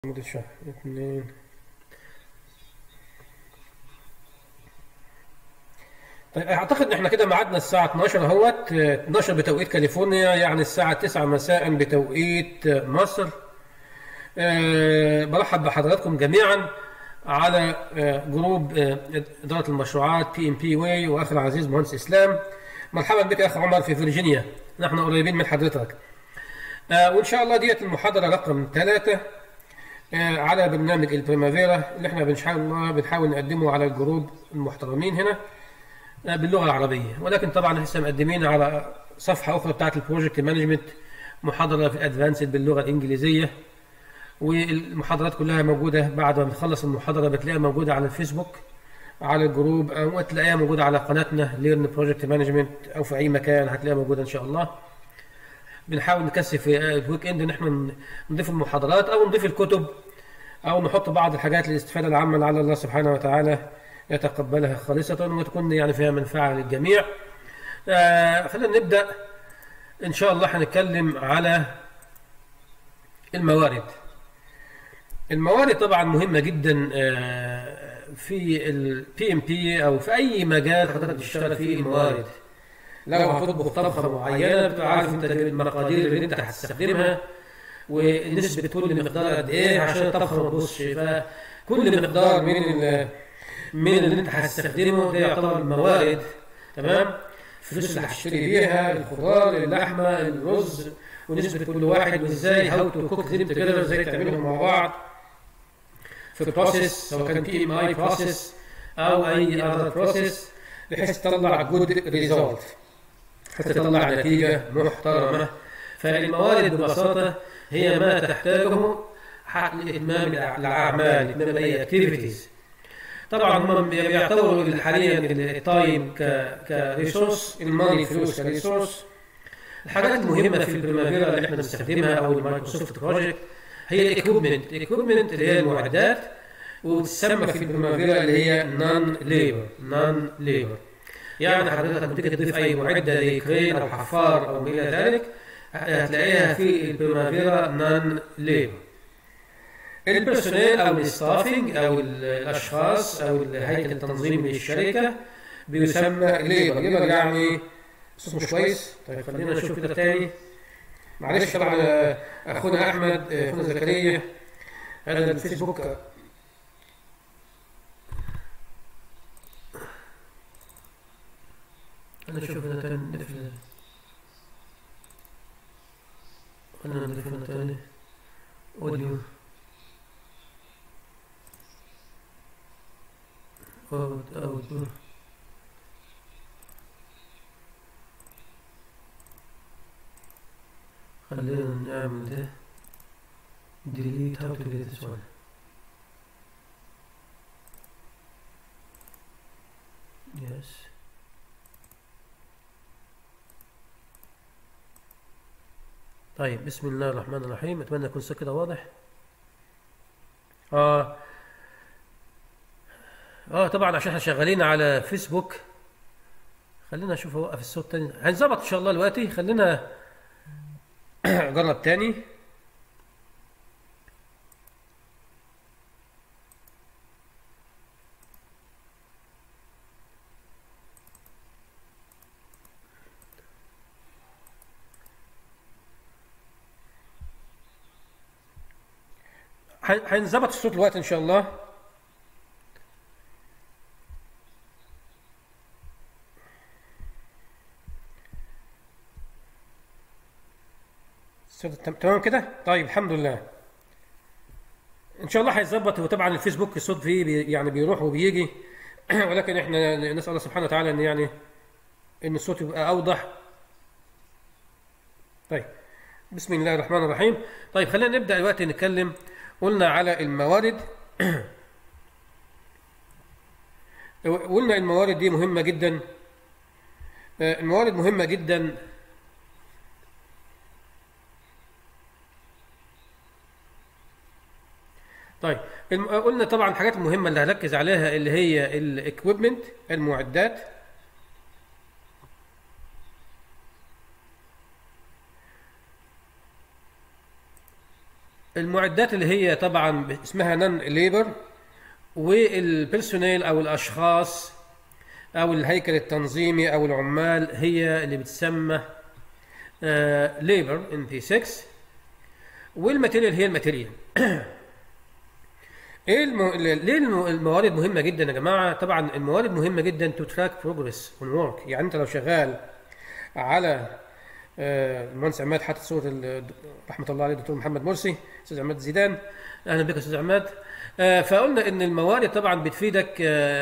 مدة شهر اتنين. طيب اعتقد ان احنا كده ميعادنا الساعة 12 اهوت، 12 بتوقيت كاليفورنيا، يعني الساعة 9 مساء بتوقيت مصر. برحب بحضراتكم جميعا على جروب إدارة المشروعات بي ام بي واي، واخي العزيز مهندس اسلام. مرحبا بك يا اخ عمر في فيرجينيا، نحن قريبين من حضرتك. وان شاء الله ديت المحاضرة رقم 3 على برنامج البريمافيرا اللي احنا بنحاول نقدمه على الجروب المحترمين هنا باللغه العربيه، ولكن طبعا لسه مقدمين على صفحه اخرى بتاعت البروجكت مانجمنت محاضره في ادفانسد باللغه الانجليزيه، والمحاضرات كلها موجوده. بعد ما بتخلص المحاضره بتلاقيها موجوده على الفيسبوك على الجروب، او تلاقيها موجوده على قناتنا ليرن بروجكت مانجمنت، او في اي مكان هتلاقيها موجوده ان شاء الله. بنحاول نكثف في الويك اند ان احنا نضيف المحاضرات او نضيف الكتب، او نحط بعض الحاجات للاستفاده العامه لعل الله سبحانه وتعالى يتقبلها خالصه وتكون يعني فيها منفعه للجميع. خلينا نبدا ان شاء الله. هنتكلم على الموارد. الموارد طبعا مهمه جدا في البي ام بي او في اي مجال حضرتك تشتغل فيه. الموارد لو هتطبخ طبخه معينه بتبقى عارف انت المقادير اللي انت هتستخدمها ونسبه كل مقدار قد ايه عشان الطبخه ما تبوظش. فكل مقدار من اللي انت هتستخدمه ده يعتبر موارد. تمام. الفلوس اللي هتشتري بيها الخضار، اللحمه، الرز، ونسبه كل واحد، وازاي هاو تو كوك ذيم توجذر، ازاي تعملهم مع بعض في بروسيس، سواء كان بي ام اي بروسيس او اي اذر بروسيس، بحيث تطلع جود ريزولت، حتى تطلع نتيجه محترمه. فالموارد ببساطه هي ما تحتاجه لاتمام الاعمال، اتمام اي اكتيفيتيز. طبعا هم بيعتبروا حاليا التايم كريسورس، الماني فلوس كريسورس. الحاجات المهمه في البريمافيرا اللي احنا بنستخدمها او المايكروسوفت بروجكت هي الاكويبمنت اللي هي المعدات، وتسمى في البريمافيرا اللي هي نون ليبر. يعني حضرتك لما تيجي تضيف اي معده زي كرين او حفار او ما الى ذلك هتلاقيها في البريمافيرا نون ليبر. البيرسونيل او الستافنج او الاشخاص او الهيكل التنظيمي للشركه بيسمى ليبر يعني صوت مش كويس. طيب خلينا نشوف كده تاني، معلش. طبعا اخونا احمد، اخونا زكريا، هذا الفيسبوك انا اشوف هنا تاني. خلينا نضيف هنا تاني اوديو اوت. خلينا نعمل ده delete. how to delete this one. yes. طيب بسم الله الرحمن الرحيم. اتمنى يكون الصوت كده واضح. طبعا عشان احنا شغالين على فيسبوك خلينا اشوف اوقف الصوت تاني. هنظبط ان شاء الله دلوقتي. خلينا اجرب تاني. هنظبط الصوت دلوقتي ان شاء الله. تمام كده. طيب الحمد لله ان شاء الله هيتظبط. وطبعا الفيسبوك الصوت فيه يعني بيروح وبيجي ولكن احنا نسال الله سبحانه وتعالى ان يعني ان الصوت يبقى اوضح. طيب بسم الله الرحمن الرحيم. طيب خلينا نبدا دلوقتي نتكلم. قلنا على الموارد قلنا الموارد دي مهمه جدا. الموارد مهمه جدا. طيب قلنا طبعا الحاجات المهمه اللي هركز عليها اللي هي الاكويبمنت، المعدات. المعدات اللي هي طبعا اسمها نون ليبر، والبيرسونيل او الاشخاص او الهيكل التنظيمي او العمال هي اللي بتسمى ليبر ان بي 6. والماتيريال هي الماتيريال. ليه الموارد مهمه جدا يا جماعه؟ طبعا الموارد مهمه جدا تو تراك بروجرس اون ورك. يعني انت لو شغال على المهندس عماد حاطط صوره رحمه الله عليه الدكتور محمد مرسي، استاذ عماد زيدان، اهلا بك يا استاذ عماد. فقلنا ان الموارد طبعا بتفيدك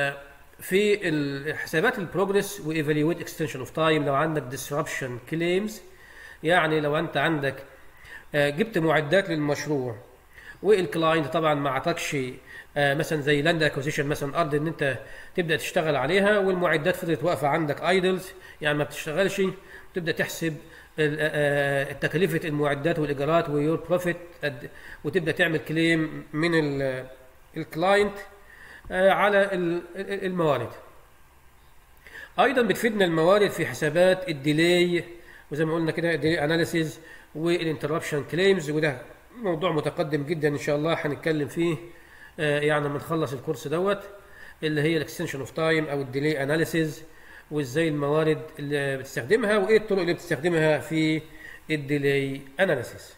في حسابات البروجرس وايفالويت اكستنشن اوف تايم. لو عندك ديسربشن كليمز، يعني لو انت عندك جبت معدات للمشروع والكلاينت طبعا ما اعطاكش مثلا زي لاند اكوزيشن، مثلا ارض ان انت تبدا تشتغل عليها والمعدات فضلت واقفه عندك ايدلز، يعني ما بتشتغلش، تبدا تحسب تكلفه المعدات والايجارات ويور بروفيت، وتبدا تعمل كليم من الكلاينت على الموارد. ايضا بتفيدنا الموارد في حسابات الديلي، وزي ما قلنا كده الديلي اناليسيز والانتربشن كليمز، وده موضوع متقدم جدا ان شاء الله هنتكلم فيه يعني لما نخلص الكورس دوت، اللي هي الاكستنشن اوف تايم او الديلي اناليسيز، وازاي الموارد اللي بتستخدمها وايه الطرق اللي بتستخدمها في الديلي اناليسيز.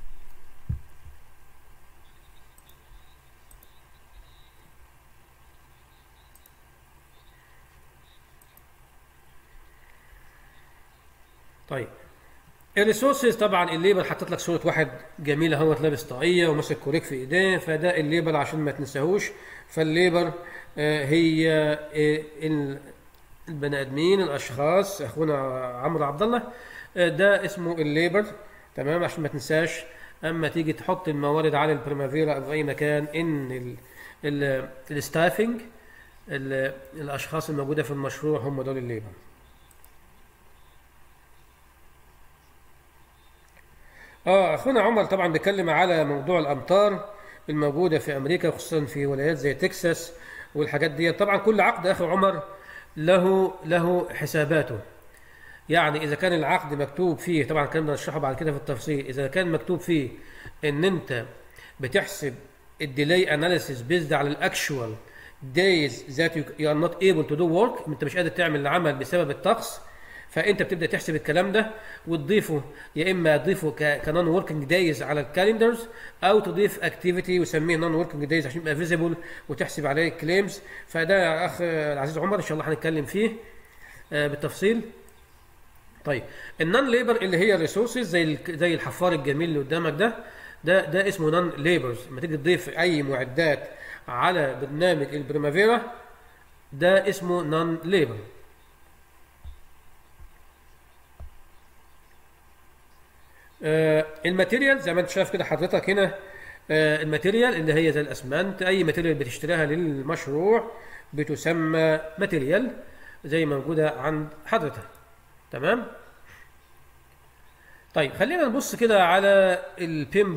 طيب الريسورسز، طبعا الليبل حطيت لك صوره واحد جميل اهوت لابس طاقيه وماسك كوريك في ايديه، فده الليبل عشان ما تنساهوش. فالليبل هي البني ادمين، الاشخاص. اخونا عمرو عبد الله ده اسمه الليبل، تمام، عشان ما تنساش اما تيجي تحط الموارد على البريمافيرا او اي مكان ان الستافنج، الاشخاص الموجوده في المشروع هم دول الليبل. اخونا عمر طبعا بيتكلم على موضوع الامطار الموجوده في امريكا، خصوصا في ولايات زي تكساس والحاجات دي. طبعا كل عقد اخو عمر له حساباته. يعني اذا كان العقد مكتوب فيه، طبعا الكلام ده نشرحه بعد كده في التفصيل، اذا كان مكتوب فيه ان انت بتحسب الديلي اناليسيس بيزد على الاكشوال دايز ذات يو ار نوت ايبل تو دو ورك، انت مش قادر تعمل العمل بسبب الطقس، فانت بتبدا تحسب الكلام ده وتضيفه، يا اما تضيفه كنون وركينج دايز على الكالندرز، او تضيف اكتيفيتي وسميه نون وركينج دايز عشان يبقى فيزيبل وتحسب عليه كليمز. فده يا اخ العزيز عمر ان شاء الله هنتكلم فيه بالتفصيل. طيب النون ليبر اللي هي الريسورسز زي الحفار الجميل اللي قدامك ده اسمه نون ليبرز. لما تيجي تضيف اي معدات على برنامج البريمافيرا ده اسمه نون ليبر. الماتيريال زي ما انت شايف كده حضرتك هنا، الماتيريال اللي هي زي الاسمنت، اي ماتيريال بتشتريها للمشروع بتسمى ماتيريال زي ما موجوده عند حضرتك، تمام. طيب خلينا نبص كده على البيم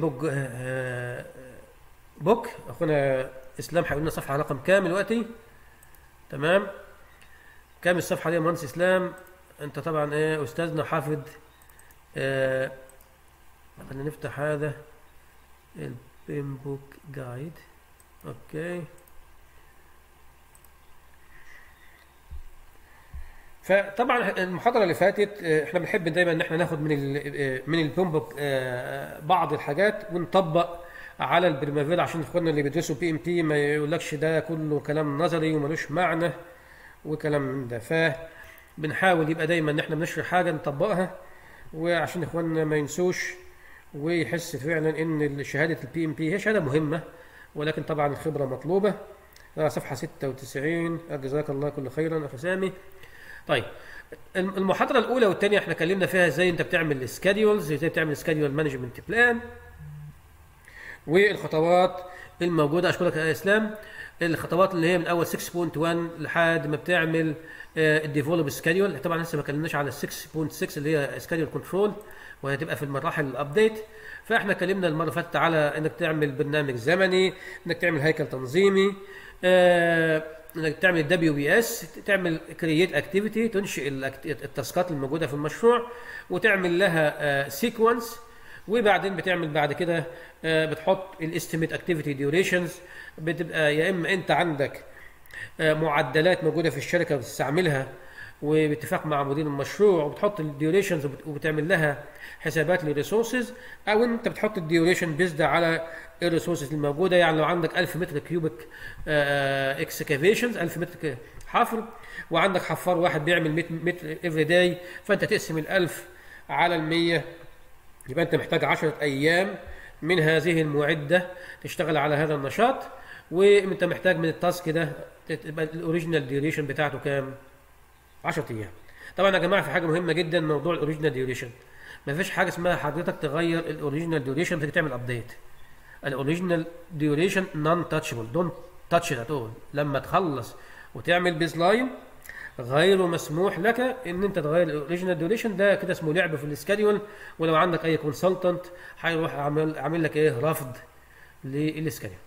بوك. اخونا اسلام هيقول لنا صفحه رقم كام دلوقتي، تمام؟ كام الصفحه دي يا مهندس اسلام؟ انت طبعا استاذنا حافظ. خلينا نفتح هذا البيم بوك جايد. اوكي، فطبعا المحاضره اللي فاتت احنا بنحب دايما ان احنا ناخد من البيم بوك بعض الحاجات ونطبق على البريمافيرا، عشان اخواننا اللي بيدرسوا بي ام تي ما يقولكش ده كله كلام نظري وملوش معنى وكلام من ده. فبنحاول يبقى دايما ان احنا بنشرح حاجه نطبقها، وعشان اخواننا ما ينسوش ويحس فعلا ان شهاده البي ام بي هي شهاده مهمه، ولكن طبعا الخبره مطلوبه. صفحه 96. جزاك الله كل خيرا اخي سامي. طيب المحاضره الاولى والثانيه احنا اتكلمنا فيها ازاي انت بتعمل سكادولز، ازاي بتعمل سكادول مانجمنت بلان، والخطوات الموجوده. اشكرك يا اسلام. الخطوات اللي هي من اول 6.1 لحد ما بتعمل الديفلوب سكادول. طبعا لسه ما اتكلمناش على 6.6 اللي هي سكادول كنترول، وهتبقى في المراحل الابديت. فاحنا اتكلمنا المره اللي فاتت على انك تعمل برنامج زمني، انك تعمل هيكل تنظيمي، انك تعمل دبليو بي اس، تعمل كرييت اكتيفيتي، تنشئ التاسكات الموجوده في المشروع وتعمل لها سيكونس، وبعدين بتعمل بعد كده بتحط الاستيميت اكتيفيتي ديوريشنز. بتبقى يا اما انت عندك معدلات موجوده في الشركه بتستعملها وباتفاق مع مدير المشروع، وبتحط الديوريشنز وبتعمل لها حسابات للريسورسز، او انت بتحط الديوريشن بيزد على الريسورسز الموجوده. يعني لو عندك 1000 متر كيوبيك اكسكافيشنز، 1000 متر حفر، وعندك حفار واحد بيعمل 100 متر افري داي، فانت تقسم ال1000 على ال100، يبقى انت محتاج 10 ايام من هذه المعده تشتغل على هذا النشاط. وانت محتاج من التاسك ده تبقى الاوريجينال ديوريشن بتاعته كام؟ 10 ايام. طبعا يا جماعه في حاجه مهمه جدا، موضوع الاوريجينال ديوريشن. ما فيش حاجه اسمها حضرتك تغير الاوريجينال ديوريشن تيجي تعمل ابديت. الاوريجينال ديوريشن نون تاتشبل، دونت تاتش ات اول. لما تخلص وتعمل بيز لاين غير مسموح لك ان انت تغير الاوريجينال ديوريشن. ده كده اسمه لعب في السكادول. ولو عندك اي كونسلتنت هيروح عامل لك ايه؟ رفض للسكادول.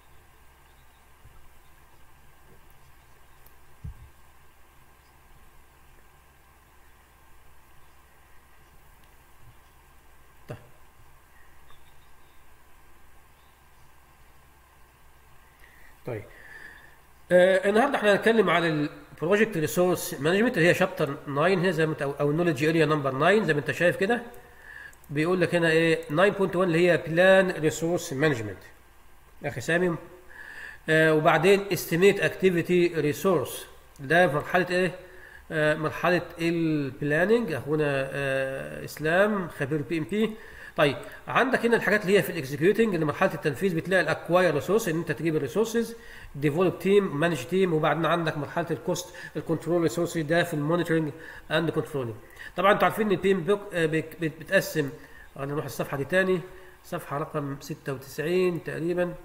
طيب النهارده احنا هنتكلم على البروجكت ريسورس مانجمنت اللي هي شابتر 9 هنا زي ما انت، او النولج اريا نمبر 9 زي ما انت شايف كده. بيقول لك هنا ايه 9.1 اللي هي بلان ريسورس مانجمنت اخي سامي. وبعدين استيميت اكتيفيتي ريسورس، ده في مرحله ايه؟ مرحله البلاننج. اخونا اسلام خبير PMP. طيب عندك هنا الحاجات اللي هي في الاكزيكيوتنج اللي مرحله التنفيذ، بتلاقي الاكواير ريسورس ان انت تجيب الريسورسز، ديفلوب تيم، مانج تيم، وبعدين عندك مرحله الكوست الكنترول ريسورس، ده في المونيتورنج اند كنترولنج. طبعا انتوا عارفين ان البي ام بتقسم. نروح الصفحه دي تاني، صفحه رقم 96 تقريبا.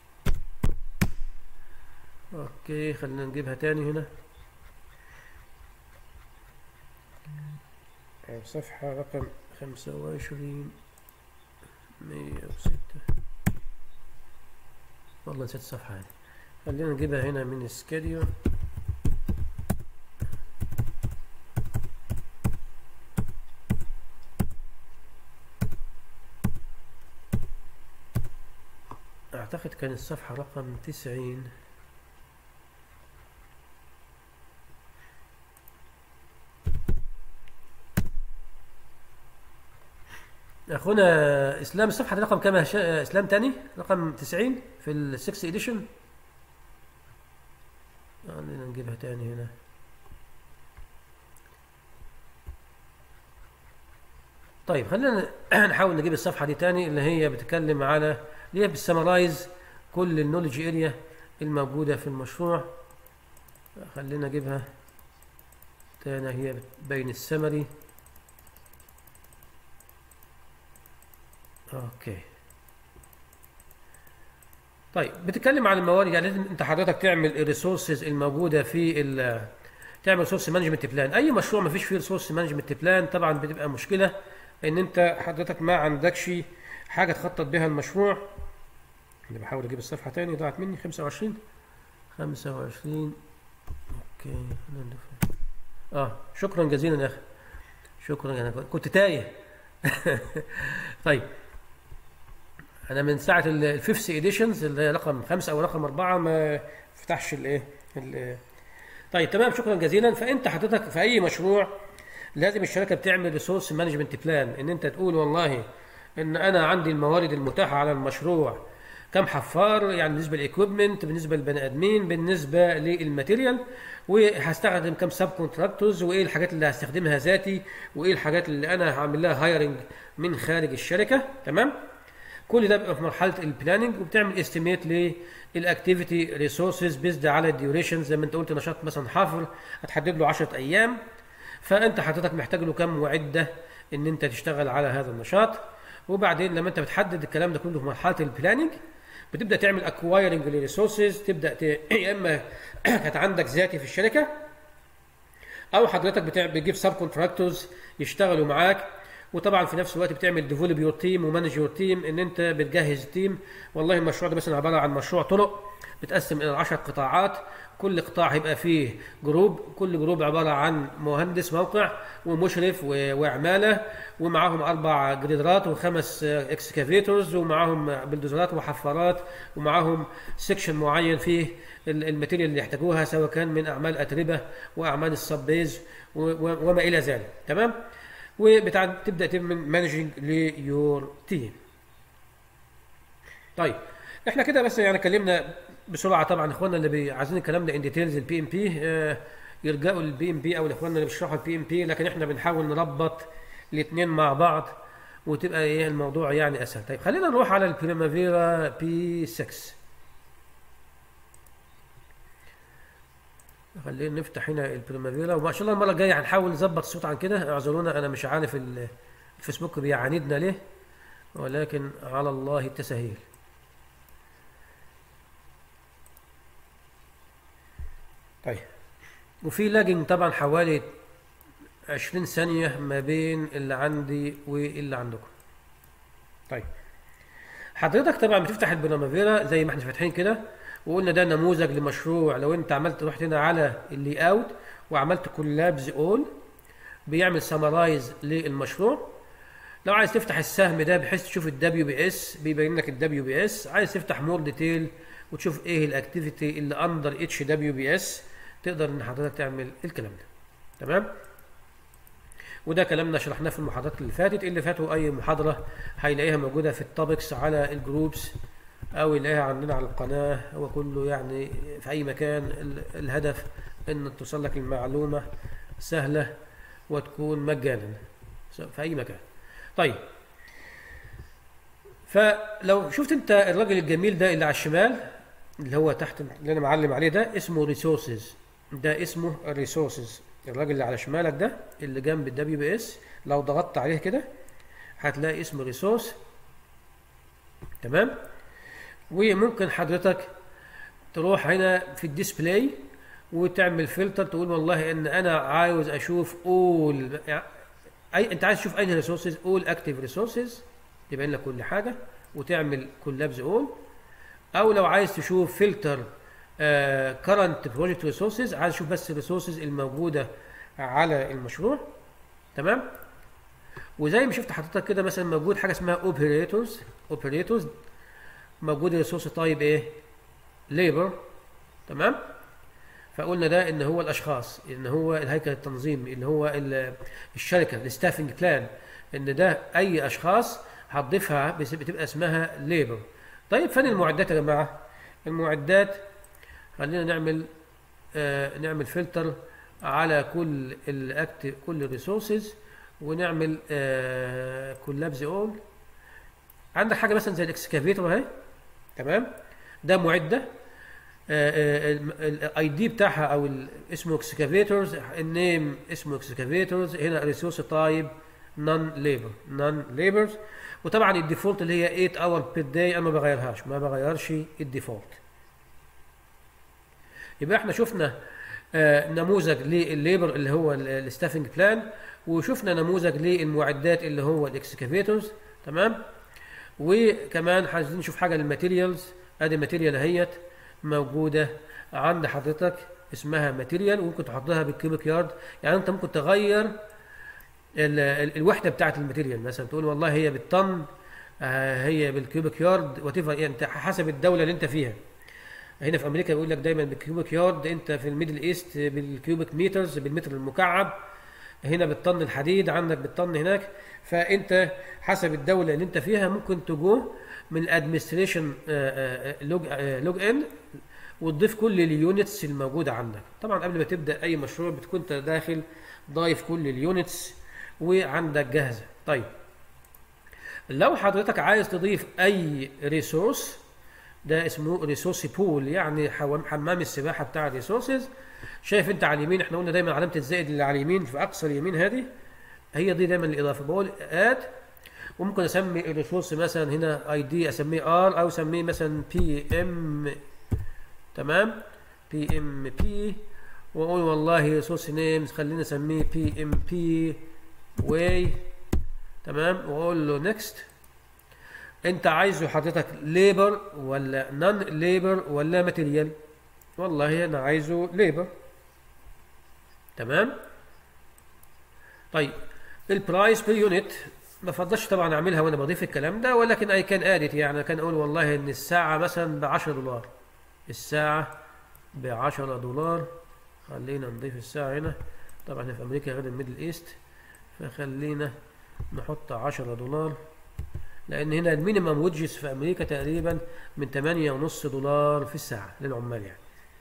اوكي خلينا نجيبها تاني هنا، صفحه رقم 25 106. والله نسيت الصفحة هذه، خلينا نجيبها هنا من السكاديو. أعتقد كان الصفحة رقم 90. اخونا اسلام الصفحه دي رقم كام يا اسلام؟ تاني رقم 90 في ال6 اديشن. خلينا نجيبها تاني هنا. طيب خلينا نحاول نجيب الصفحه دي تاني اللي هي بتتكلم على، اللي هي بتسمرايز كل النولج اريا الموجوده في المشروع. خلينا نجيبها تاني، هي بين السمري. اوكي طيب بتتكلم عن الموارد. يعني لازم انت حضرتك تعمل الريسورسز الموجوده في تعمل ريسورس مانجمنت بلان. اي مشروع ما فيش فيه ريسورس مانجمنت بلان طبعا بتبقى مشكله، ان انت حضرتك ما عندكش حاجه تخطط بها المشروع. انا بحاول اجيب الصفحه تاني، ضاعت مني. 25 اوكي. شكرا جزيلا يا اخي، شكرا، انا كنت تايه. طيب انا من ساعه الفيفث اديشنز اللي هي رقم 5 او رقم 4 ما فتحش الايه. طيب تمام، شكرا جزيلا. فانت حضرتك في اي مشروع لازم الشركه بتعمل ريسورس مانجمنت بلان، ان انت تقول والله ان انا عندي الموارد المتاحه على المشروع كم حفار، يعني بالنسبه للاكويبمنت، بالنسبه للبني ادمين، بالنسبه للماتيريال، وهستخدم كم سب كونتراكتورز، وايه الحاجات اللي هستخدمها ذاتي، وايه الحاجات اللي انا هعمل لها هايرنج من خارج الشركه. تمام، كل ده بيبقى في مرحله البلاننج. وبتعمل استيميت للاكتيفيتي ريسورسز بيزد على الديوريشن. زي ما انت قلت نشاط مثلا حفر هتحدد له 10 ايام، فانت حضرتك محتاج له كم معده ان انت تشتغل على هذا النشاط. وبعدين لما انت بتحدد الكلام ده كله في مرحله البلاننج بتبدا تعمل اكوايرنج للريسورسز. تبدا يا اما كانت عندك ذاتي في الشركه، او حضرتك بتجيب سب كونتراكتورز يشتغلوا معاك، وطبعا في نفس الوقت بتعمل ديفلوب يور تيم ومانج يور تيم، ان انت بتجهز تيم. والله المشروع ده مثلا عباره عن مشروع طرق بتقسم الى 10 قطاعات، كل قطاع هيبقى فيه جروب، كل جروب عباره عن مهندس موقع ومشرف وعماله، ومعاهم 4 جريدرات و5 اكسكافيتورز، ومعاهم بلدوزرات وحفارات، ومعاهم سيكشن معين فيه الماتيريال اللي يحتاجوها، سواء كان من اعمال اتربه واعمال السبيز وما الى ذلك. تمام. وتبدا تعمل مانجنج ليور تيم. طيب احنا كده بس يعني اتكلمنا بسرعه. طبعا اخواننا اللي عايزين الكلام ده ان ديتيلز البي ام بي يلجأوا للبي ام بي، او الاخواننا اللي بيشرحوا البي ام بي، لكن احنا بنحاول نربط الاثنين مع بعض وتبقى ايه الموضوع يعني اسهل. طيب خلينا نروح على البريمافيرا بي 6. خلينا نفتح هنا البريمافيرا، وما شاء الله المره الجايه هنحاول نظبط الصوت عن كده. اعذرونا، انا مش عارف الفيسبوك بيعاندنا ليه، ولكن على الله التسهيل. طيب وفي لاجنج طبعا حوالي 20 ثانية ما بين اللي عندي واللي عندكم. طيب حضرتك طبعا بتفتح البريمافيرا زي ما احنا فاتحين كده، وقلنا ده نموذج لمشروع. لو انت رحت هنا على اللي اوت وعملت كولابز اول، بيعمل سمرايز للمشروع. لو عايز تفتح السهم ده بحيث تشوف الدبليو بي اس، بيبين لك الدبليو بي اس. عايز تفتح مور ديتيل وتشوف ايه الاكتيفيتي اللي اندر اتش دبليو بي اس، تقدر ان حضرتك تعمل الكلام ده. تمام. وده كلامنا شرحناه في المحاضرات اللي فاتت. اللي فاتوا اي محاضره هيلاقيها موجوده في التوبكس على الجروبس، او يلاقيها عندنا على القناه. هو كله يعني في اي مكان. الهدف ان توصل لك المعلومه سهله وتكون مجانا في اي مكان. طيب فلو شفت انت الراجل الجميل ده اللي على الشمال اللي هو تحت اللي انا معلم عليه ده، اسمه ريسورسز. ده اسمه ريسورسز. الراجل اللي على شمالك ده اللي جنب الدبليو بي اس، لو ضغطت عليه كده هتلاقي اسمه ريسورس. تمام. وممكن حضرتك تروح هنا في الديسبلاي وتعمل فلتر، تقول والله ان انا عاوز اشوف اول انت عايز تشوف اي ريسورسز، اول اكتيف ريسورسز يبين لك كل حاجه، وتعمل كولابز اول. او لو عايز تشوف فلتر كرنت بروجكت ريسورسز، عايز تشوف بس الريسورسز الموجوده على المشروع. تمام. وزي ما شفت حضرتك كده مثلا موجود حاجه اسمها اوبريتورز موجود الريسورس تايب ايه؟ ليبر. تمام. فقلنا ده ان هو الاشخاص، ان هو الهيكل التنظيمي، اللي هو الشركه الستافنج بلان، ان ده اي اشخاص هتضيفها بتبقى اسمها ليبر. طيب فين المعدات يا جماعه؟ المعدات خلينا نعمل فلتر على كل كل الريسورسز، ونعمل كولابز اول. عندك حاجه مثلا زي الاكسكافيتور اهي. تمام. ده معده الاي دي بتاعها او اسمه اكسكافيتورز، النيم اسمه اكسكافيتورز. هنا ريسورس تايب نون ليبرز. وطبعا الديفولت اللي هي 8 اور بير داي، انا ما بغيرش الديفولت. يبقى احنا شفنا نموذج للليبر اللي هو الستافنج بلان، وشفنا نموذج للمعدات اللي هو الاكسكافيتورز. تمام. وكمان عايزين نشوف حاجه للماتيريالز. ادي الماتيريال اهيت موجوده عند حضرتك اسمها ماتيريال، وممكن تحطها بالكيوبيك يارد. يعني انت ممكن تغير الوحده بتاعه الماتيريال، مثلا تقول والله هي بالطن، هي بالكيوبيك يارد، وتفرق انت حسب الدوله اللي انت فيها. هنا في امريكا بيقول لك دايما بالكيوبيك يارد، انت في الميدل ايست بالكيوبيك مترز، بالمتر المكعب. هنا بالطن الحديد، عندك بالطن هناك. فانت حسب الدوله اللي انت فيها ممكن تجو من الادمنستريشن لوج ان وتضيف كل اليونتس الموجوده عندك. طبعا قبل ما تبدا اي مشروع بتكون انت داخل ضايف كل اليونتس وعندك جاهزه. طيب لو حضرتك عايز تضيف اي ريسورس، ده اسمه ريسورس بول، يعني حمام السباحه بتاع الريسورسز. شايف انت على اليمين، احنا قلنا دايما علامه الزائد اللي على اليمين في اقصى اليمين، هذه هي دي دايما الاضافه. بقول اد، وممكن اسمي الريسورس مثلا هنا اي دي اسميه ار، او اسميه مثلا بي ام. تمام. بي ام بي، واقول والله ريسورس نيمز خلينا نسميه بي ام بي واي. تمام، واقول له نيكست. انت عايزه حضرتك ليبر ولا نون ليبر ولا ماتيريال؟ والله انا عايزه ليبر. تمام. طيب البرايس بير يونت ما بفضلش طبعا اعملها وانا بضيف الكلام ده، ولكن اي كان اديت، يعني كان اقول والله ان الساعه مثلا ب 10 دولار، الساعه ب 10 دولار. خلينا نضيف الساعه هنا، طبعا احنا في امريكا غير الميدل ايست، فخلينا نحط 10 دولار، لان هنا المينيمم ويدجز في امريكا تقريبا من 8.5 دولار في الساعه للعمال يعني.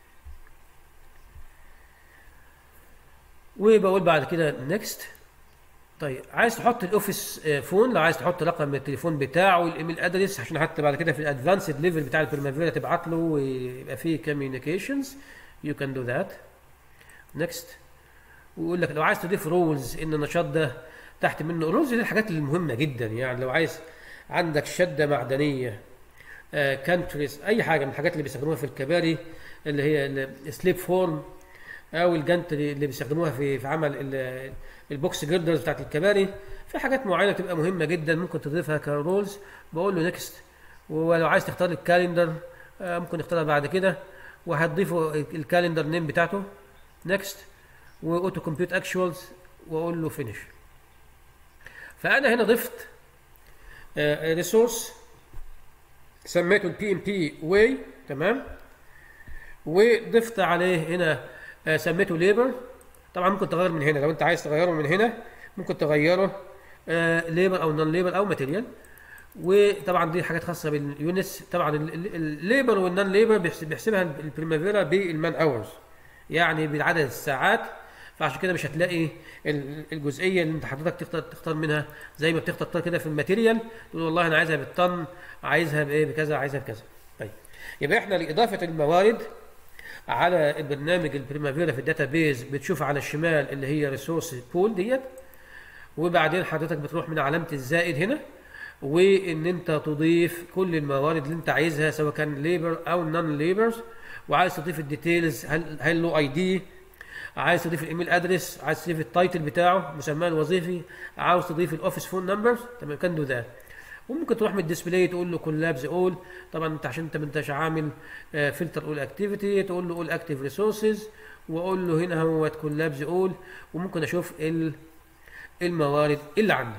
وبقول بعد كده نيكست. طيب عايز تحط الاوفيس فون، لو عايز تحط رقم التليفون بتاعه والايميل ادرس، عشان حتى بعد كده في الادفانسد ليفل بتاع البريمافيرا تبعت له ويبقى فيه كوميونيكيشنز، يو كان دو ذات. نيكست. ويقول لك لو عايز تضيف رولز ان النشاط ده تحت منه رولز، دي الحاجات المهمه جدا، يعني لو عايز عندك شده معدنيه، كانتريز، اي حاجه من الحاجات اللي بيستخدموها في الكباري اللي هي السليب فورم، او الجنتري اللي بيستخدموها في عمل البوكس جيردرز بتاعت الكباري، في حاجات معينه تبقى مهمه جدا ممكن تضيفها كرولز. بقول له نيكست. ولو عايز تختار الكالندر ممكن نختارها بعد كده، وهتضيفه الكالندر نيم بتاعته. نيكست. واوتو كومبيوت اكشوالز، واقول له فينيش. فانا هنا ضفت ريسورس سميته البي ام بي واي. تمام. وضفت عليه هنا سميته ليبر. طبعا ممكن تغير من هنا، لو انت عايز تغيره من هنا ممكن تغيره ليبر او نون ليبر او ماتيريال. وطبعا دي حاجات خاصه باليونتس. طبعا الليبر والنون ليبر بيحسبها البريمافيرا بالمان اورز، يعني بعدد الساعات، فعشان كده مش هتلاقي الجزئيه اللي انت حضرتك تختار منها زي ما بتختار كده في الماتيريال، تقول والله انا عايزها بالطن، عايزها بايه، بكذا، عايزها بكذا. طيب يبقى احنا لاضافه الموارد على البرنامج البريمافيرا في الداتا بيز، بتشوف على الشمال اللي هي ريسورس بول ديت، وبعدين حضرتك بتروح من علامه الزائد هنا، وان انت تضيف كل الموارد اللي انت عايزها سواء كان ليبر او نون ليبرز، وعايز تضيف الديتيلز، هل له اي دي، عايز تضيف الايميل ادرس، عايز تضيف التايتل بتاعه مسماه الوظيفي، عاوز تضيف الاوفيس فون نمبرز. تمام، كان ده. وممكن تروح من الديسبلاي تقول له كولابز اول، طبعا انت عشان انت ما انتش عامل فلتر اول اكتيفيتي، تقول له اول اكتيف ريسورسز، واقول له هنا هو كولابز اول، وممكن اشوف الموارد اللي عندي.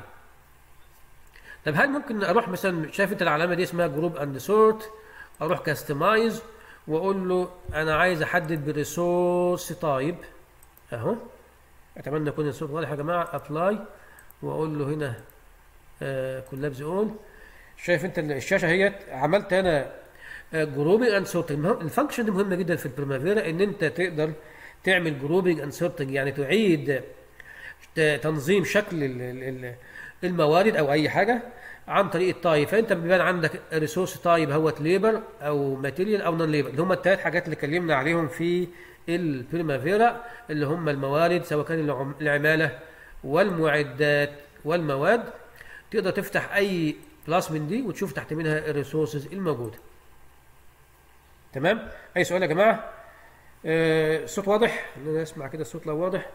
طب هل ممكن اروح مثلا، شايف انت العلامه دي اسمها جروب اند سورت، اروح كاستمايز واقول له انا عايز احدد بالريسورس تايب اهو. اتمنى يكون الصوت واضح يا جماعه. ابلاي، واقول له هنا كولابز اول. شايف انت الشاشه اهيت، عملت انا جروبنج اند سورتنج. الفانكشن دي مهمه جدا في البريمافيرا، ان انت تقدر تعمل جروبنج اند سورتنج، يعني تعيد تنظيم شكل الموارد او اي حاجه عن طريق التايب. فانت بيبان عندك ريسورس تايب هوت ليبر او ماتيريال او نون ليبر، اللي هم الثلاث حاجات اللي اتكلمنا عليهم في البريمافيرا، اللي هم الموارد سواء كان العماله والمعدات والمواد. تقدر تفتح اي كلاس من دي وتشوف تحت منها الريسورسز الموجوده. تمام. اي سؤال يا جماعه؟ الصوت واضح؟ خلينا نسمع كده الصوت لو واضح.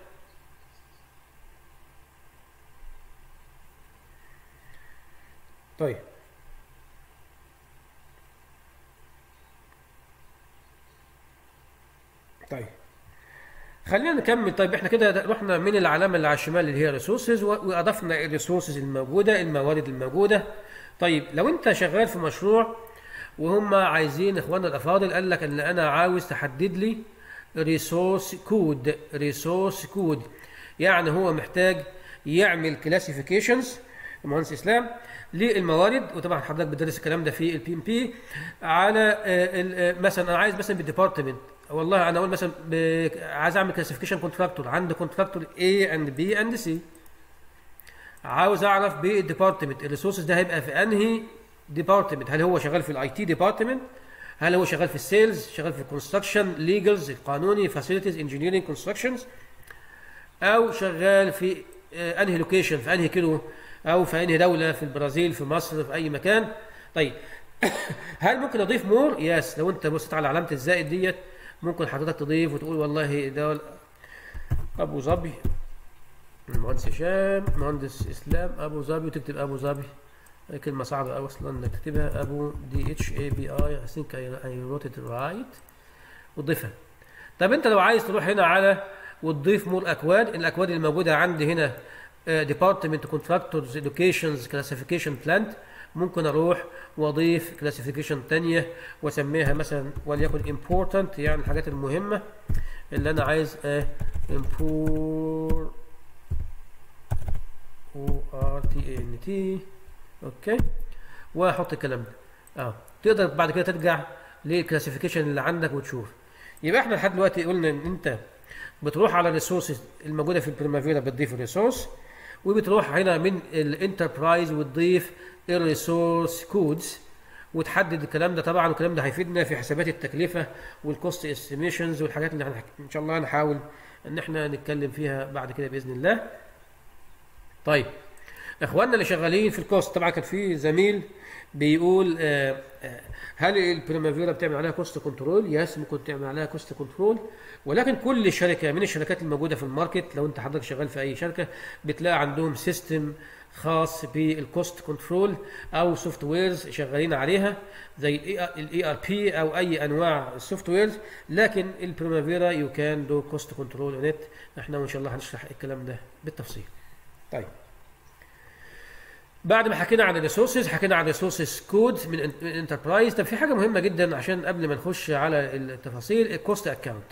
طيب خلينا نكمل. طيب احنا كده رحنا من العلامه اللي على الشمال اللي هي ريسورسز، واضفنا الريسورسز الموجوده، الموارد الموجوده. طيب لو انت شغال في مشروع وهم عايزين اخواننا الافاضل، قال لك ان انا عاوز تحدد لي ريسورس كود. ريسورس كود يعني هو محتاج يعمل كلاسيفيكيشنز، المهندس اسلام، للموارد. وطبعا حضرتك بتدرس الكلام ده في البي ام بي على مثلا انا عايز مثلا بالديبارتمنت، والله انا اقول مثلا عايز اعمل كلاسيفيكيشن كونتراكتور، عندي كونتراكتور A اند B اند C، عاوز اعرف بالديبارتمنت الريسورسز ده هيبقى في انهي ديبارتمنت، هل هو شغال في الاي تي ديبارتمنت، هل هو شغال في السيلز، شغال في الكونستراكشن، ليجلز، القانوني، فاسيلتيز، انجينيرنج، كونستراكشنز، او شغال في انهي لوكيشن، في انهي كيلو، او في انهي دوله، في البرازيل، في مصر، في اي مكان. طيب هل ممكن اضيف مور؟ يس. لو انت بصيت على علامه الزائد ديت ممكن حضرتك تضيف وتقول والله ده ابو ظبي المهندس هشام، مهندس اسلام ابو ظبي، وتكتب ابو ظبي، كلمه صعبه قوي اصلا انك تكتبها، ابو دي اتش اي بي اي، I think I wrote it right، وتضيفها. طب انت لو عايز تروح هنا على وتضيف مور اكواد، الاكواد اللي موجوده عندي هنا ديبارتمنت كونتراكتورز اديوكيشنز كلاسيفيكيشن بلانت، ممكن اروح واضيف كلاسيفيكيشن ثانيه واسميها مثلا وليكن امبورتنت، يعني الحاجات المهمه اللي انا عايز امبور ORTNT، اوكي، واحط الكلام ده. تقدر بعد كده ترجع للكلاسيفيكيشن اللي عندك وتشوف. يبقى احنا لحد دلوقتي قلنا ان انت بتروح على الريسورسز الموجوده في البريمافيرا، بتضيف الريسورس، وبتروح هنا من الانتربرايز وتضيف الريسورس كودز وتحدد الكلام ده طبعا، والكلام ده هيفيدنا في حسابات التكلفه والكوست استيميشنز والحاجات اللي ان شاء الله هنحاول ان احنا نتكلم فيها بعد كده باذن الله. طيب اخواننا اللي شغالين في الكوست، طبعا كان في زميل بيقول هل البريمافيرا بتعمل عليها كوست كنترول؟ يس، ممكن تعمل عليها كوست كنترول، ولكن كل شركه من الشركات الموجوده في الماركت، لو انت حضرتك شغال في اي شركه بتلاقي عندهم سيستم خاص بالكوست كنترول او سوفت ويرز شغالين عليها زي الاي ار بي او اي انواع السوفت ويرز، لكن البريمافيرا يو كان دو كوست كنترول اون ات. احنا وان شاء الله هنشرح الكلام ده بالتفصيل. طيب بعد ما حكينا عن الريسورسز، حكينا عن الريسورسز كود من انتربرايز. طب في حاجه مهمه جدا عشان قبل ما نخش على التفاصيل، الكوست اكاونت.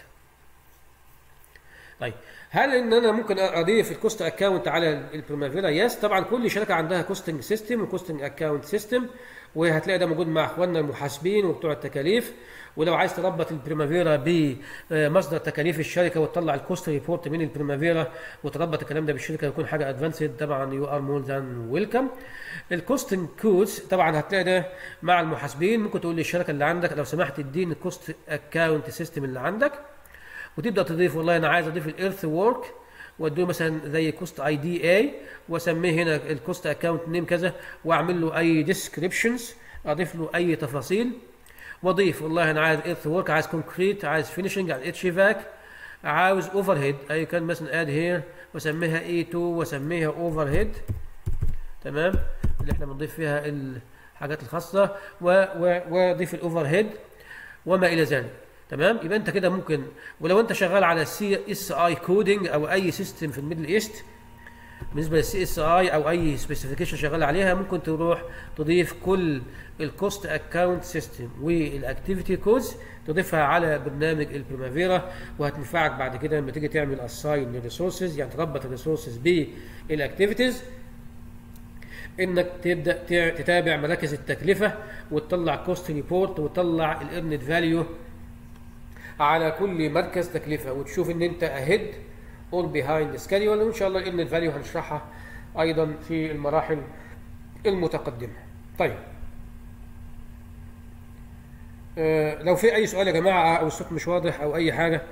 طيب هل ان انا ممكن اضيف الكوست اكاونت على البريمافيرا؟ يس، طبعا كل شركه عندها كوستنج سيستم وكوستنج اكاونت سيستم، وهتلاقي ده موجود مع اخواننا المحاسبين وبتوع التكاليف. ولو عايز تربط البريمافيرا بمصدر تكاليف الشركه وتطلع الكوست ريبورت من البريمافيرا وتربط الكلام ده بالشركه، يكون حاجه ادفانسد، طبعا يو ار مور ذان ويلكم. الكوستنج كودز طبعا هتلاقي ده مع المحاسبين، ممكن تقول للشركه اللي عندك لو سمحت اديني الكوست اكاونت سيستم اللي عندك، وتبدا تضيف والله انا عايز اضيف الارث وورك واديه مثلا زي كوست اي دي اي، واسميه هنا الكوست اكاونت نيم كذا، واعمل له اي ديسكريبشنز، اضيف له اي تفاصيل، واضيف والله انا عايز ايرث وورك، عايز كونكريت، عايز فينيشنج، عايز اتش فاك، عاوز اوفر هيد، اي كان مثلا اد هير واسميها اي 2 واسميها اوفر هيد، تمام، اللي احنا بنضيف فيها الحاجات الخاصه، واضيف الاوفر هيد وما الى ذلك. تمام، يبقى انت كده ممكن، ولو انت شغال على سي اس اي كودنج او اي سيستم في الميدل ايست، بالنسبه للسي اس اي او اي سبيسيفيكيشن شغال عليها، ممكن تروح تضيف كل الكوست اكاونت سيستم والاكتيفيتي كودز تضيفها على برنامج البريمافيرا، وهتنفعك بعد كده لما تيجي تعمل اساين للريسورسز، يعني تربط الريسورسز بالاكتيفيتيز، انك تبدا تتابع مراكز التكلفه وتطلع كوست ريبورت وتطلع الايرند فاليو على كل مركز تكلفه، وتشوف ان انت اهيد اور بيهايند سكادول، وان شاء الله الايرند فاليو هنشرحها ايضا في المراحل المتقدمه. طيب لو في اي سؤال يا جماعه او الصوت مش واضح او اي حاجه.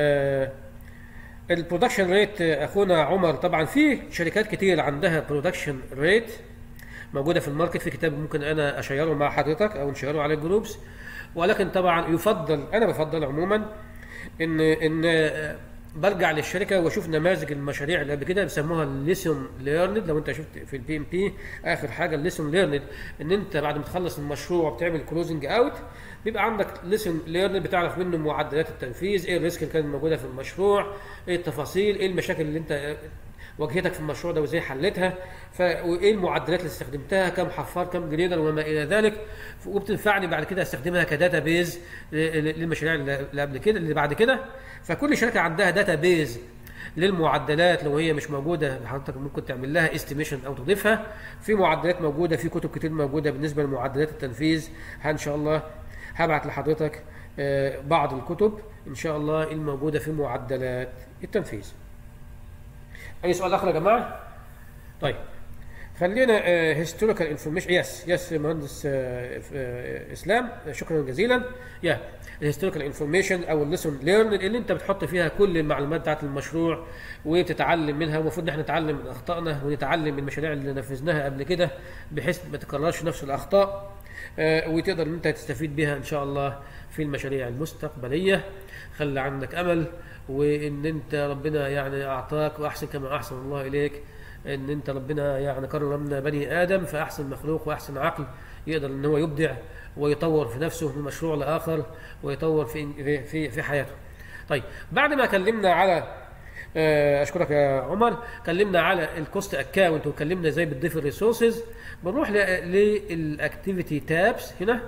البرودكشن ريت اخونا عمر، طبعا في شركات كتير عندها برودكشن ريت موجوده في الماركت، في كتاب ممكن انا اشيره مع حضرتك او نشيره على الجروبس، ولكن طبعا يفضل، انا بفضل عموما ان برجع للشركه واشوف نماذج المشاريع اللي قبل كده بيسموها الليسون ليرند. لو انت شفت في البي ام بي اخر حاجه الليسون ليرند، ان انت بعد ما تخلص المشروع بتعمل كلوزنج اوت، بيبقى عندك ليسون ليرند بتعرف منه معدلات التنفيذ، ايه الريسك اللي كانت موجوده في المشروع، ايه التفاصيل، ايه المشاكل اللي انت واجهتك في المشروع ده وازاي حلتها، وايه المعدلات اللي استخدمتها، كم حفار، كم جريدر وما الى ذلك، وبتنفعني بعد كده استخدمها كداتا بيز للمشاريع اللي قبل كده اللي بعد كده. فكل شركه عندها داتا بيز للمعدلات، لو هي مش موجوده حضرتك ممكن تعمل لها استيميشن او تضيفها. في معدلات موجوده، في كتب كتير موجوده بالنسبه لمعدلات التنفيذ، ان شاء الله هبعت لحضرتك بعض الكتب ان شاء الله الموجوده في معدلات التنفيذ. اي سؤال اخر يا جماعه؟ طيب خلينا هيستوريكال انفورميشن. يس مهندس اسلام، شكرا جزيلا. الهيستوريكال انفورميشن او الليسون ليرن اللي انت بتحط فيها كل المعلومات بتاعت المشروع وبتتعلم منها، ومفروض ان احنا نتعلم من اخطائنا ونتعلم من المشاريع اللي نفذناها قبل كده بحيث ما تكررش نفس الاخطاء. وتقدر ان انت تستفيد بها ان شاء الله في المشاريع المستقبليه. خلي عندك امل، وان انت ربنا يعني اعطاك، واحسن كما احسن الله اليك، ان انت ربنا يعني كرمنا بني ادم، فاحسن مخلوق واحسن عقل يقدر ان هو يبدع ويطور في نفسه من مشروع لاخر، ويطور في حياته. طيب بعد ما كلمنا على اشكرك يا عمر، كلمنا على الكوست اكاونت وكلمنا ازاي بتضيف الريسورسز، بنروح للاكتيفيتي تابس هنا،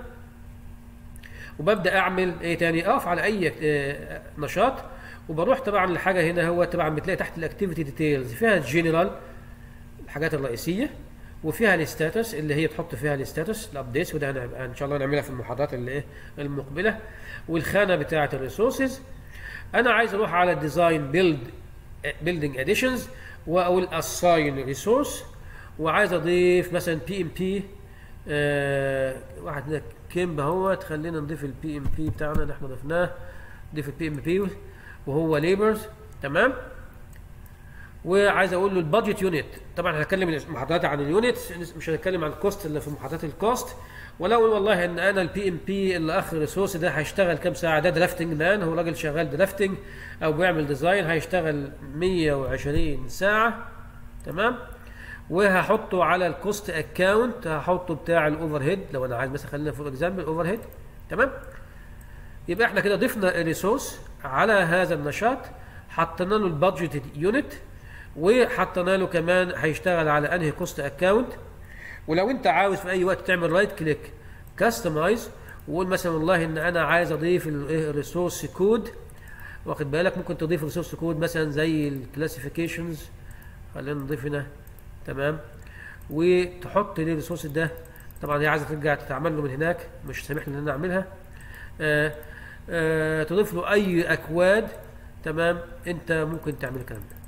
وببدا اعمل ايه تاني، اقف على اي نشاط، وبروح طبعا لحاجه هنا، هو طبعا بتلاقي تحت الاكتيفيتي ديتيلز فيها الجنرال الحاجات الرئيسيه، وفيها الستاتس اللي هي تحط فيها الستاتس الابديتس، وده ان شاء الله نعملها في المحاضرات اللي المقبله، والخانه بتاعه الريسورسز. انا عايز اروح على ديزاين بيلدينج اديشنز، واقول اساين ريسورس، وعايز اضيف مثلا بي ام بي، واحد هنا كيمب اهوت، خلينا نضيف البي ام بي بتاعنا اللي احنا ضفناه، نضيف البي ام بي وهو ليبرز. تمام. وعايز اقول له البادجت يونت، طبعا هنتكلم المحاضرات عن اليونت، مش هنتكلم عن الكوست اللي في محاضرات الكوست. ولا اقول والله ان انا البي ام بي اللي اخر ريسورس ده هيشتغل كام ساعه، ده درافتنج مان، هو راجل شغال درافتنج او بيعمل ديزاين، هيشتغل 120 ساعه. تمام. وهحطه على الكوست اكاونت، هحطه بتاع الاوفر هيد، لو انا عايز مثلا خلينا فور اكزامبل اوفر هيد. تمام. يبقى احنا كده ضفنا الريسورس على هذا النشاط، حطينا له البادجت يونت، وحطينا له كمان هيشتغل على انهي كوست اكاونت. ولو انت عاوز في اي وقت تعمل رايت كليك كاستمايز، وقول مثلا والله ان انا عايز اضيف الريسورس كود، واخد بالك، ممكن تضيف الريسورس كود مثلا زي الكلاسيفيكيشنز، خلينا نضيف هنا. تمام. وتحط لي الريسورس ده، طبعا هي عايزه ترجع تتعمل له من هناك، مش سامح لي ان انا اعملها. تضيف له اي اكواد. تمام. انت ممكن تعمل الكلام ده.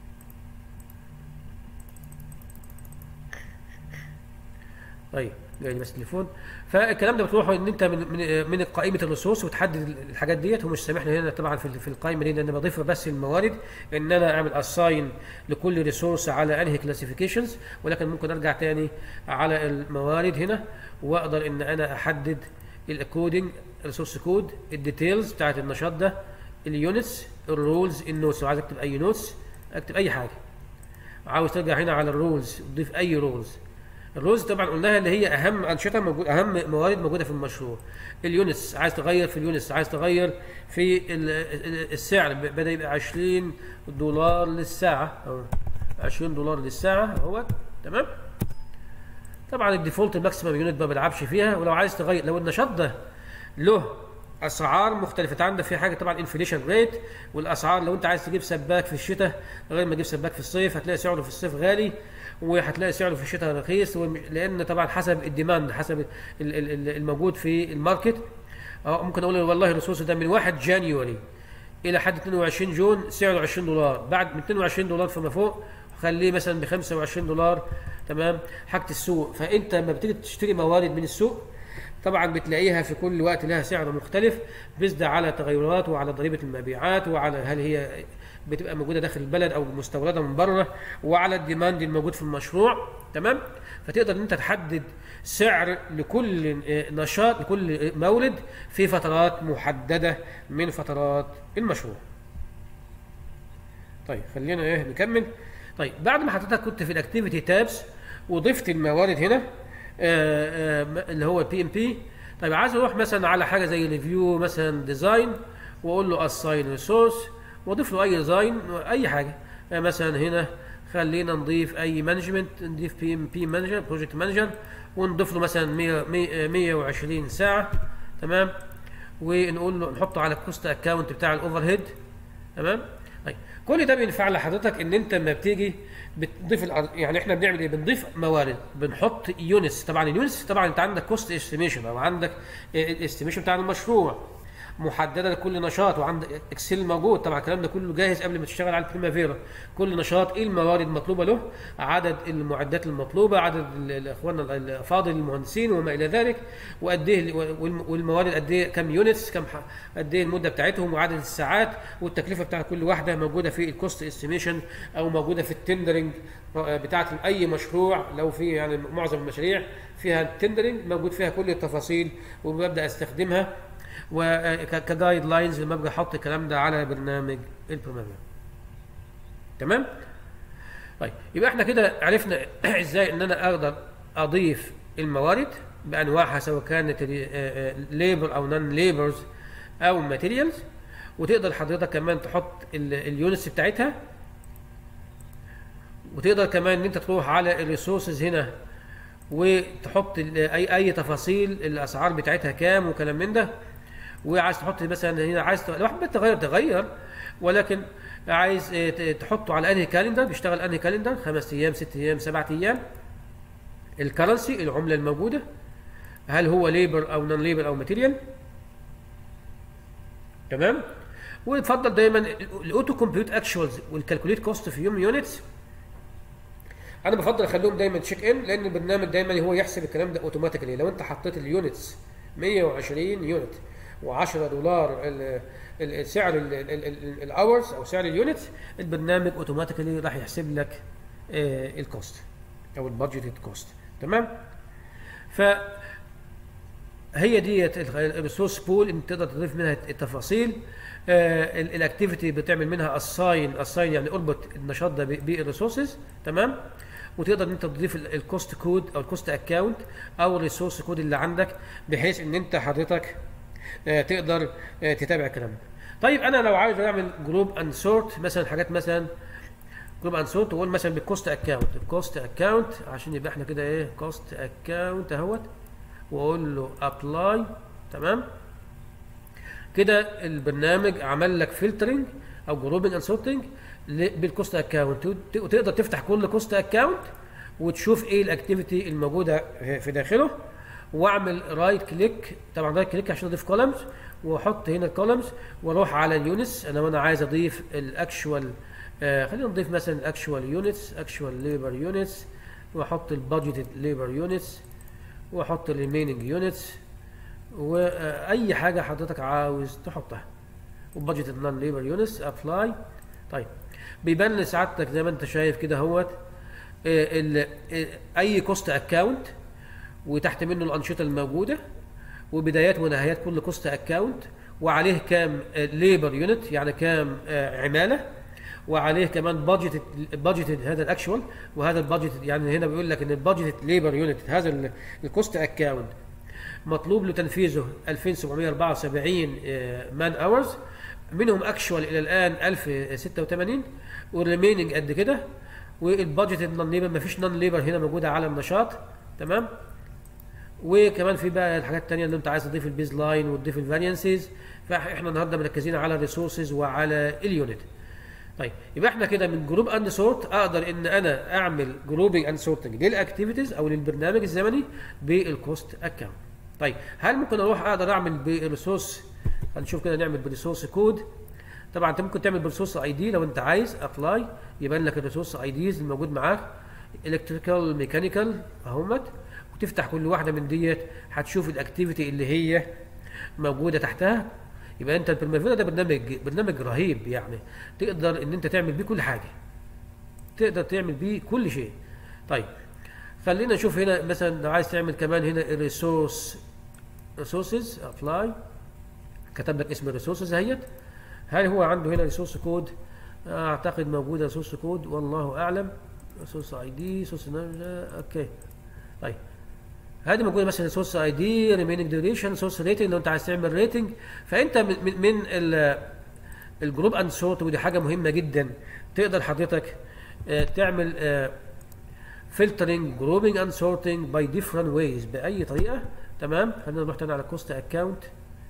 طيب جاي بس تليفون. فالكلام ده بتروح ان انت من قائمه الريسورس وتحدد الحاجات ديت، ومش سامح لي هنا طبعا في القائمه دي، لان انا بضيف بس الموارد، ان انا اعمل اساين لكل ريسورس على انهي كلاسيفيكيشنز، ولكن ممكن ارجع تاني على الموارد هنا، واقدر ان انا احدد الكودنج، الريسورس كود، الديتيلز بتاعت النشاط ده، اليونتس، الرولز، النوتس، لو عايز اكتب اي نوتس اكتب اي حاجه. عاوز ترجع هنا على الرولز تضيف اي رولز. الرولز طبعا قلناها اللي هي اهم انشطه موجود، اهم موارد موجوده في المشروع. اليونتس عايز تغير في اليونتس، عايز تغير في السعر، بدا يبقى 20 دولار للساعه، او 20 دولار للساعه اهوت. تمام. طبعا الديفولت الماكسيمم يونت ما بلعبش فيها. ولو عايز تغير، لو النشاط ده له اسعار مختلفه، عندك في حاجه طبعا انفليشن ريت، والاسعار لو انت عايز تجيب سباك في الشتاء غير ما تجيب سباك في الصيف، هتلاقي سعره في الصيف غالي، وهتلاقي سعره في الشتاء رخيص، لان طبعا حسب الديماند، حسب الموجود في الماركت. ممكن اقول والله الريسورس ده من 1 جانيوري الى حد 22 جون سعره 20 دولار، بعد من 22 دولار فما فوق خليه مثلا ب 25 دولار. تمام. حاجه السوق، فانت لما بتيجي تشتري موارد من السوق طبعا بتلاقيها في كل وقت لها سعر مختلف، بيزد على تغيرات وعلى ضريبه المبيعات، وعلى هل هي بتبقى موجوده داخل البلد او مستورده من بره، وعلى الديماند الموجود في المشروع. تمام. فتقدر ان انت تحدد سعر لكل نشاط، لكل مولد في فترات محدده من فترات المشروع. طيب خلينا نكمل. طيب بعد ما حضرتك كنت في الاكتيفيتي تابس وضفت الموارد هنا اللي هو البي ام بي، طيب عايز اروح مثلا على حاجه زي ريفيو مثلا ديزاين، واقول له اساين ريسورس، واضيف له اي ديزاين اي حاجه. مثلا هنا خلينا نضيف اي مانجمنت، نضيف بي ام بي مانجر، بروجكت مانجر، ونضيف له مثلا 120 ساعه. تمام. ونقول له نحطه على الكوست اكاونت بتاع الاوفر هيد. تمام. طيب كل ده بينفع لحضرتك ان انت لما بتيجي بتضيف يعني احنا بنعمل ايه؟ بنضيف موارد، بنحط يونتس. طبعا اليونتس طبعا انت عندك كوست استيميشن او عندك الاستيميشن بتاع المشروع، محدده لكل نشاط، وعندك اكسل موجود. طبعا الكلام ده كله جاهز قبل ما تشتغل على البريمافيرا. كل نشاط ايه الموارد المطلوبه له، عدد المعدات المطلوبه، عدد الاخوان الافاضل المهندسين وما الى ذلك، وقد ايه والموارد قد ايه، كم يونتس، قد ايه المده بتاعتهم، وعدد الساعات، والتكلفه بتاعت كل واحده موجوده في الكوست استيميشن او موجوده في التندرنج بتاعت اي مشروع. لو في يعني معظم المشاريع فيها التندرنج موجود فيها كل التفاصيل، وببدا استخدمها وكجايد لاينز لما ابقى احط الكلام ده على برنامج البريمافيرا. تمام؟ طيب يبقى احنا كده عرفنا ازاي ان انا اقدر اضيف الموارد بانواعها، سواء كانت ليبر او نون ليبرز او ماتيريالز. وتقدر حضرتك كمان تحط اليونتس بتاعتها، وتقدر كمان ان انت تروح على الريسورسز هنا وتحط اي تفاصيل الاسعار بتاعتها كام وكلام من ده. وعايز تحط مثلا هنا، عايز لو حبيت تغير، ولكن عايز تحطه على انهي كالندر، بيشتغل انهي كالندر، 5 ايام 6 ايام 7 ايام. الكرنسي العمله الموجوده، هل هو ليبر او نون ليبر او ماتيريال. تمام. ويفضل دايما الاوتو كومبيوت اكشوالز والكالكوليت كوست في يوم يونتس. انا بفضل اخليهم دايما تشيك ان، لان البرنامج دايما هو يحسب الكلام ده اوتوماتيكلي. لو انت حطيت اليونتس 120 يونت و$10 سعر الاورز او سعر اليونت، البرنامج اوتوماتيكلي راح يحسب لك الكوست او البادجيتد كوست. تمام. فهي ديت الريسورس بول اللي تقدر تضيف منها التفاصيل. الاكتيفيتي بتعمل منها اساين يعني اربط النشاط ده بالريسورسز. تمام. وتقدر ان انت تضيف الكوست كود او الكوست اكاونت او الريسورس كود اللي عندك، بحيث ان انت حضرتك تقدر تتابع الكلام ده. طيب انا لو عايز اعمل جروب اند سورت مثلا، حاجات مثلا جروب اند سورت، واقول مثلا بالكوست اكاونت، الكوست اكاونت عشان يبقى احنا كده ايه كوست اكاونت اهوت، واقول له ابلاي. تمام. كده البرنامج عمل لك فلترنج او جروبنج اند سورتنج بالكوست اكاونت، وتقدر تفتح كل كوست اكاونت وتشوف ايه الاكتيفيتي الموجوده في داخله. واعمل رايت كليك، طبعا رايت كليك عشان اضيف كولمز، واحط هنا الكولمز واروح على اليونتس. وانا عايز اضيف الاكشوال، خلينا نضيف مثلا الاكشوال يونتس، اكشوال ليبر يونتس، واحط البادجيتد ليبر يونتس، واحط الريميننج يونتس، واي حاجه حضرتك عاوز تحطها، وبادجيتد نون ليبر يونتس ابلاي. طيب بيبان لسعادتك زي ما انت شايف كده اهوت اي كوست اكاونت، وتحت منه الانشطه الموجوده، وبدايات ونهايات كل كوست اكاونت، وعليه كام ليبر يونت يعني كام عماله، وعليه كمان بادجيتد هذا الاكشوال، وهذا البادجيتد يعني هنا بيقول لك ان البادجيتد ليبر يونت هذا الكوست اكاونت مطلوب له تنفيذه 2774 مان اورز، منهم اكشوال الى الان 1086، والريميننج قد كده. والبادجيتد نون ليبر مفيش نون ليبر هنا موجوده على النشاط. تمام. وكمان في بقى الحاجات الثانيه اللي انت عايز تضيف البيز لاين وتضيف الفاريانسز. فاحنا النهارده مركزين على الريسورسز وعلى اليونت. طيب يبقى احنا كده من جروب اند سورت اقدر ان انا اعمل جروبنج اند سورتنج للاكتيفيتيز او للبرنامج الزمني بالكوست اكاونت. طيب هل ممكن اقدر اعمل بالريسورس؟ هنشوف كده نعمل بالريسورس كود. طبعا انت ممكن تعمل بالريسورس اي دي، لو انت عايز ابلاي يبان لك الريسورس اي ديز الموجود معاك، الكتريكال ميكانيكال اهمت، وتفتح كل واحده من ديت هتشوف الاكتيفيتي اللي هي موجوده تحتها. يبقى انت البريمافيرا ده برنامج رهيب، يعني تقدر ان انت تعمل بيه كل حاجه، تقدر تعمل بيه كل شيء. طيب خلينا نشوف هنا مثلا لو عايز تعمل كمان هنا ريسورسز ابلاي، كتب لك اسم الريسورسز اهيت. هل هو عنده هنا ريسورس كود؟ اعتقد موجوده ريسورس كود، والله اعلم. ريسورس اي دي، ريسورس اوكي. طيب هذه موجوده مثلا ريسورس اي دي، ريميننج ديوريشن، ريسورس ريتنج لو انت عايز تعمل ريتنج. فانت من الجروب اند سورت، ودي حاجه مهمه جدا، تقدر حضرتك تعمل فلترنج جروبنج اند سورتنج باي ديفرنت ويز، باي طريقه. تمام. خلينا نروح تاني على كوست اكاونت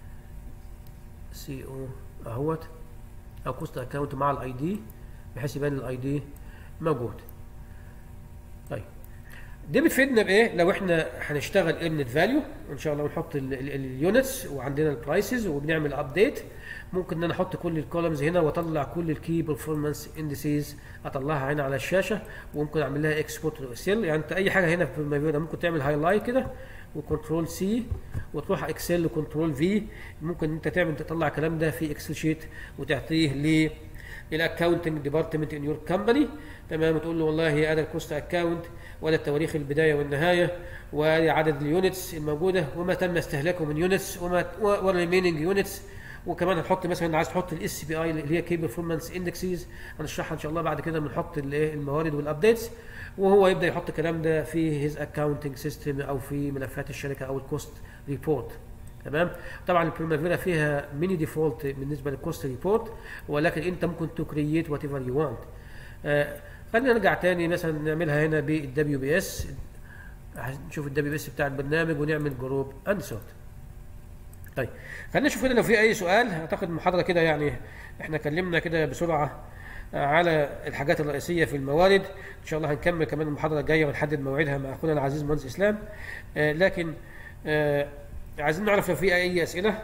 سي او اهوت، او كوست اكاونت مع الاي دي، بحيث يبان الاي دي موجود. طيب دي بتفيدنا بايه؟ لو احنا هنشتغل ايرنت فاليو ان شاء الله ونحط اليونتس وعندنا البرايسز وبنعمل ابديت، ممكن ان انا احط كل الكولمز هنا واطلع كل الكي بيرفورمانس اندسيز اطلعها هنا على الشاشه، وممكن اعمل لها اكسبورت للاكسل. يعني انت اي حاجه هنا في بريمافيرا ممكن تعمل هايلايت كده وكنترول سي وتروح اكسل وكنترول في، ممكن انت تطلع الكلام ده في اكسل شيت وتعطيه للاكونتنج ديبارتمنت ان يور كمباني، تمام، وتقول له والله هذا الكوست اكونت ولا تواريخ البدايه والنهايه وعدد اليونتس الموجوده وما تم استهلاكه من يونتس والريميننج يونتس. وكمان هنحط مثلا عايز تحط الاس بي اي اللي هي كي بيرفورمانس اندكسز، هنشرحها ان شاء الله بعد كده، بنحط الموارد والابديتس، وهو يبدا يحط الكلام ده في هيز اكاونتنج سيستم او في ملفات الشركه او الكوست ريبورت. تمام. طبعا البريمافيرا فيها ميني ديفولت بالنسبه للكوست ريبورت، ولكن انت ممكن تو كرييت وات ايفر يو وانت. خلينا نرجع تاني مثلا نعملها هنا بالدبليو بي اس، نشوف الدبليو بي اس بتاع البرنامج ونعمل جروب انسورت. طيب خلينا نشوف هنا لو في اي سؤال. اعتقد المحاضره كده يعني احنا اتكلمنا كده بسرعه على الحاجات الرئيسيه في الموارد. ان شاء الله هنكمل كمان المحاضره الجايه ونحدد موعدها مع اخونا العزيز مهندس اسلام. لكن عايزين نعرف لو في اي اسئله.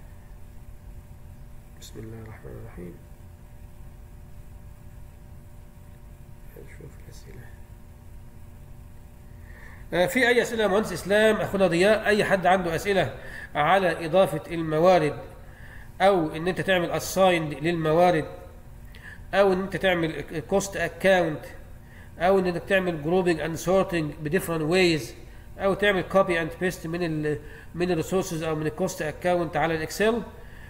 بسم الله الرحمن الرحيم. نشوف الاسئله. في اي اسئله يا مهندس اسلام، اخونا ضياء، اي حد عنده اسئله على اضافه الموارد او ان انت تعمل اساين للموارد او ان انت تعمل كوست اكاونت او ان انك تعمل جروبنج اند سورتنج بديفرنت ويز او تعمل كوبي اند بيست من الريسورسز او من الكوست اكاونت على الاكسل.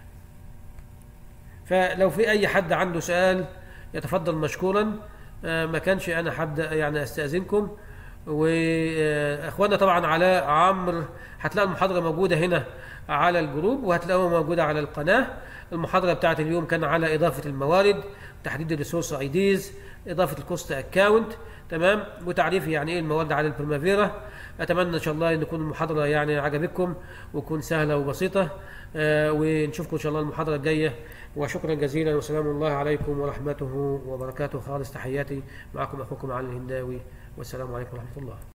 فلو في اي حد عنده سؤال يتفضل مشكورا. ما كانش انا هبدا يعني استاذنكم. واخواننا طبعا على عمرو هتلاقوا المحاضره موجوده هنا على الجروب وهتلاقوها موجوده على القناه. المحاضره بتاعت اليوم كان على اضافه الموارد، تحديد الريسورس اي ديز، اضافه الكوست اكاونت، تمام، وتعريف يعني ايه الموارد على البريمافيرا. اتمنى ان شاء الله ان تكون المحاضره يعني عجبتكم وتكون سهله وبسيطه. ونشوفكم ان شاء الله المحاضره الجايه، وشكرا جزيلا وسلام الله عليكم ورحمته وبركاته. خالص تحياتي، معكم اخوكم علي الهنداوي، والسلام عليكم ورحمه الله.